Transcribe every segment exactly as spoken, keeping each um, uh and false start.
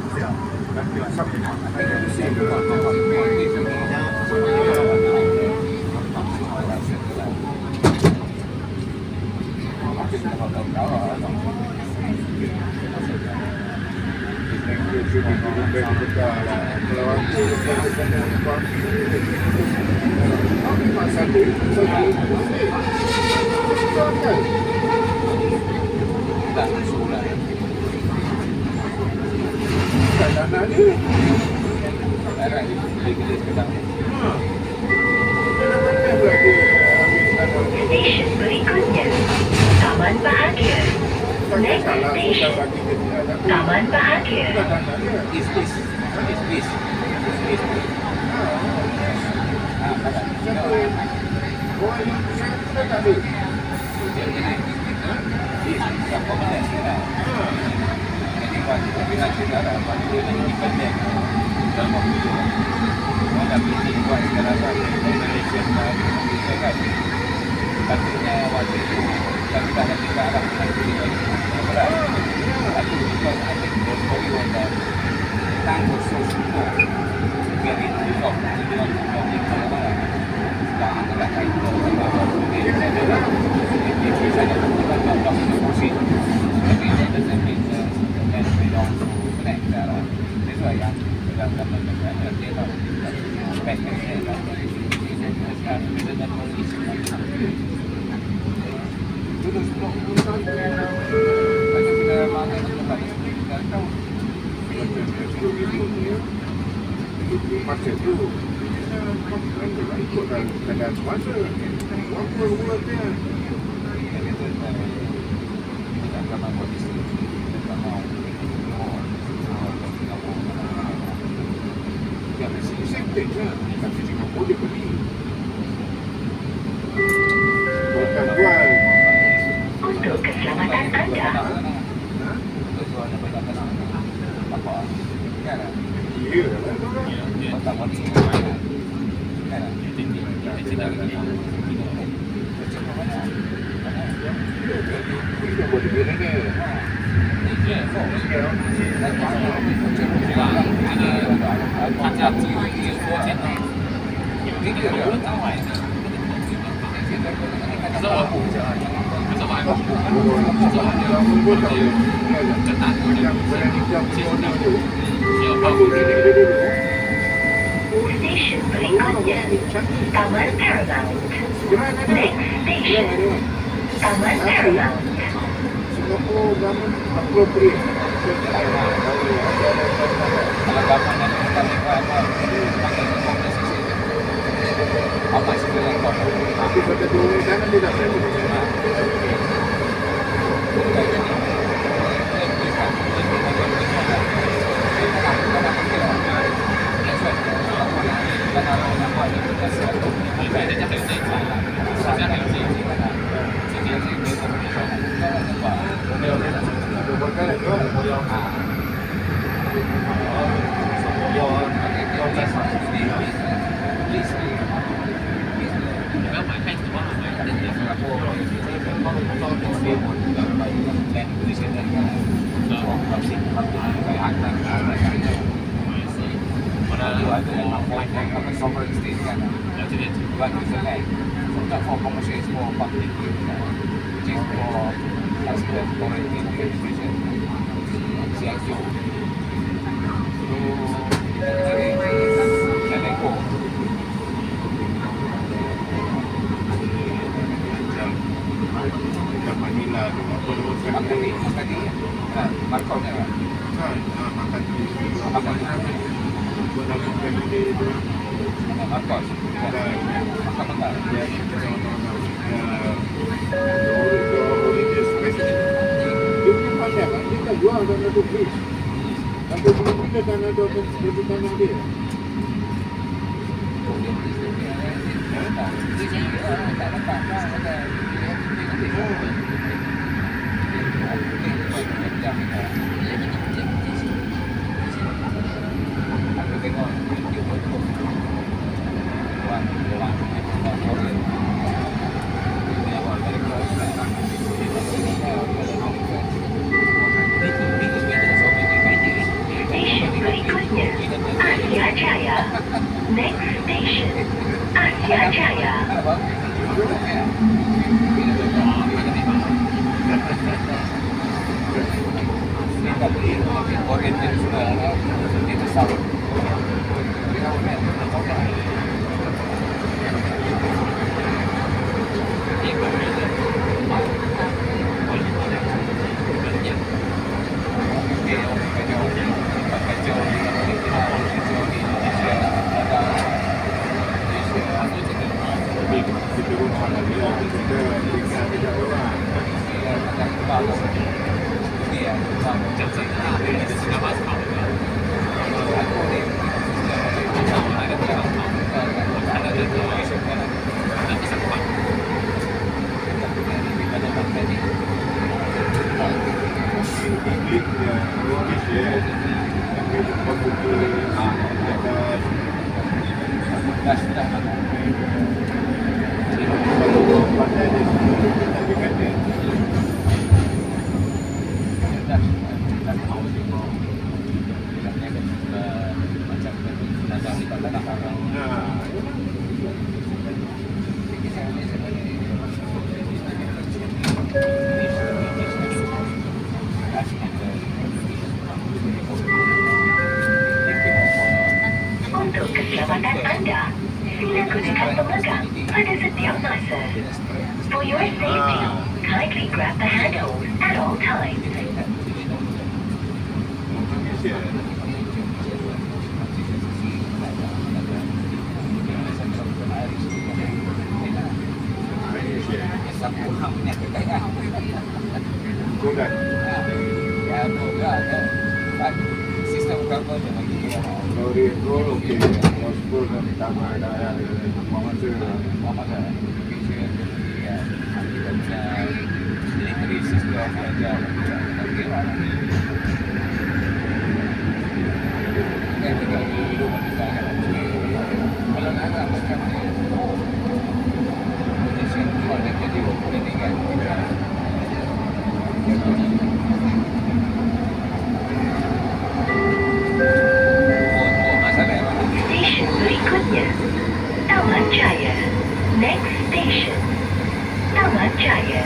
Stesen berikutnya Taman Bahagia. Next station Taman Bahagia. Is this is this is this ah ada oh ini sudah tak ada jadi ini akomodasi lah jadi kalau kita tidak ada apa itu independen dalam waktu mana bisnis buat sekarang kan Malaysia kan katanya waktu itu kita tidak ada kita ada kita berat tapi because I think the story was that time was so small get it resolved jadi waktu problem mana sudah agak kain itu jadi bisa dapat dapat solusi tapi itu doesn't mean that we don't connect that that's why yang dalam dalam dalam dia tahu speknya lah sekarang kita dah mengisi dulu sebelum urusan macam kita makan tempat ini kita tahu macam tu kita ikut dan keadaan semasa apa buatnya kita tidak akan buat istri kita mau ya mesti sempit lah tapi juga boleh beli bukan jual. Untuk keselamatan anda. Iya. Tak boleh. Kan? Tidak lagi. Tidak boleh beli.大家自己说钱呢，有这个有人当买的，可是我不知道，可是我还不知道，可是我我只有真难有点不是，其实那个只有包括这个。 Station berikutnya Taman Paramount. Next station Taman Paramount. Singapore government appropriate. Kalau government kita lewat pakai komisi apa sih dalam kau? Tapi pada dua sana tidak boleh. Sovereign state kan, jadi tujuan Israel untuk for commercial is for public use, which is for husband foreign education, C X O. So jadi Eneco. Dekat Manila tu apa nama makan ni tadi? Markot ni kan? Makan ni. Makan ni. Buat apa family tu? Markot. Ada makan makan. Ya. Religious specific. Dia punya pandai kan? Dia tak jual dan ada fish. Sampai bila-bila dan ada seperti tanam dia. Station Next station, Asia Jaya. Oriented semua itu sama. Untuk keselamatan anda, sila gunakan pemegang pada setiap masa. For your safety, kindly grab the handle at all times. Bukan. Ya, bukan. Sistem cover dengan dia. Lori roll okey. Hospital dan tambah ada apa masa apa masa. Ya, kita punya delivery system aja. Okey lah. Kita juga dulu kita kalau nak macam ni. Position kalau jadi operating kan. Station berikutnya, Taman Jaya. Next station, Taman Jaya.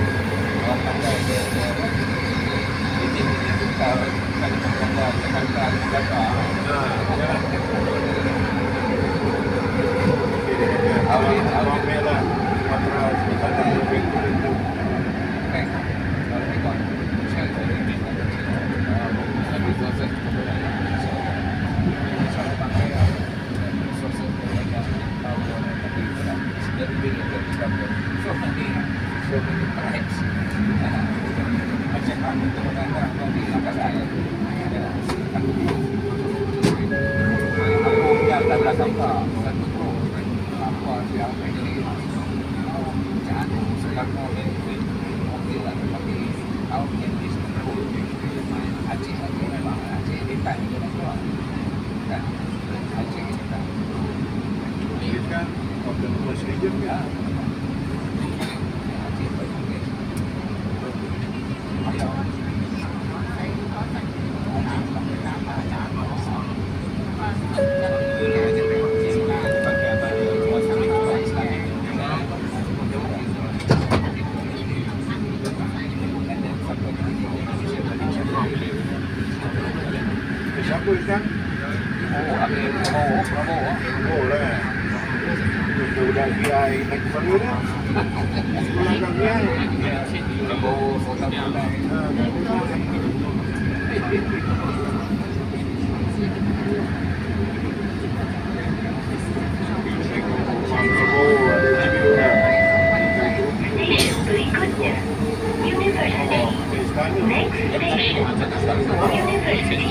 Awal awal merah, matra sekitar itu. Siapa sekarang? Oh, ada Prabowo, Prabowo. Oh lah. Itu dah V I naik kepala dah. Sekolah kat V I. Prabowo, Sultan Brunei. Station berikutnya, University. Next station, University.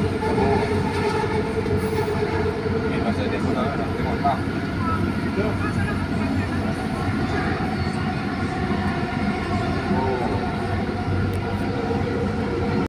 Solo.